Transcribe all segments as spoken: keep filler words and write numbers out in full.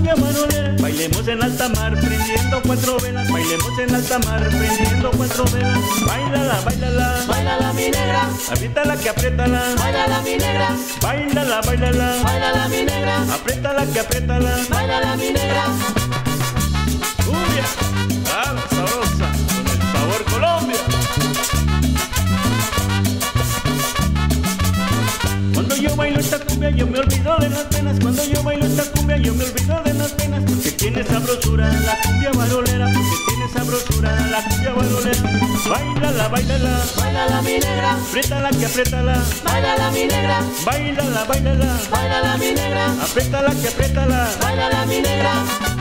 cumbia manolera. Bailemos en alta mar prendiendo cuatro velas. Bailemos en alta mar prendiendo cuatro velas. Bailala, bailala, Bailala mi negra, apriétala que apriétala. bailala mi negra, Bailala, bailala, bailala mi negra, apriétala que apriétala. bailala mi negra. Cumbia, ah, sabrosa, con el sabor Colombia. Cuando yo bailo esta cumbia yo me olvido de las penas. Cuando yo bailo esta cumbia yo me olvido de las penas. Porque tiene sabrosura la cumbia barolera. Porque tiene sabrosura la cumbia barolera. Bailala, bailala, Bailala mi negra, apriétala que apriétala. bailala mi negra, Bailala, bailala, bailala mi negra, apriétala que apriétala. bailala mi negra.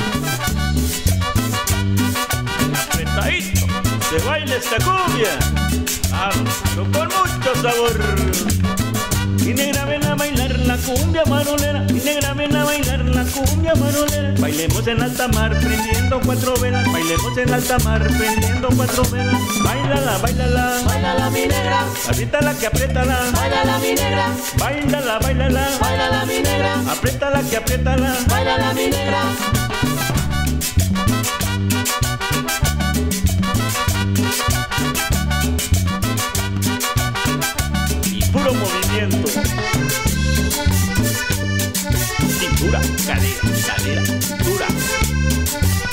Apretadito, se baila esta cumbia. Vamos, pero con mucho sabor. Mi negra ven a bailar la cumbia manolera. Mi negra ven a bailar la cumbia manolera. Bailemos en alta mar prendiendo cuatro velas. Bailemos en alta mar prendiendo cuatro velas. Bailala, bailala, Bailala mi negra, apriétala que apriétala. bailala mi negra, Bailala, bailala, bailala mi negra, apriétala que apriétala. bailala mi negra. Y puro movimiento. Cintura, cadera, cadera, cintura.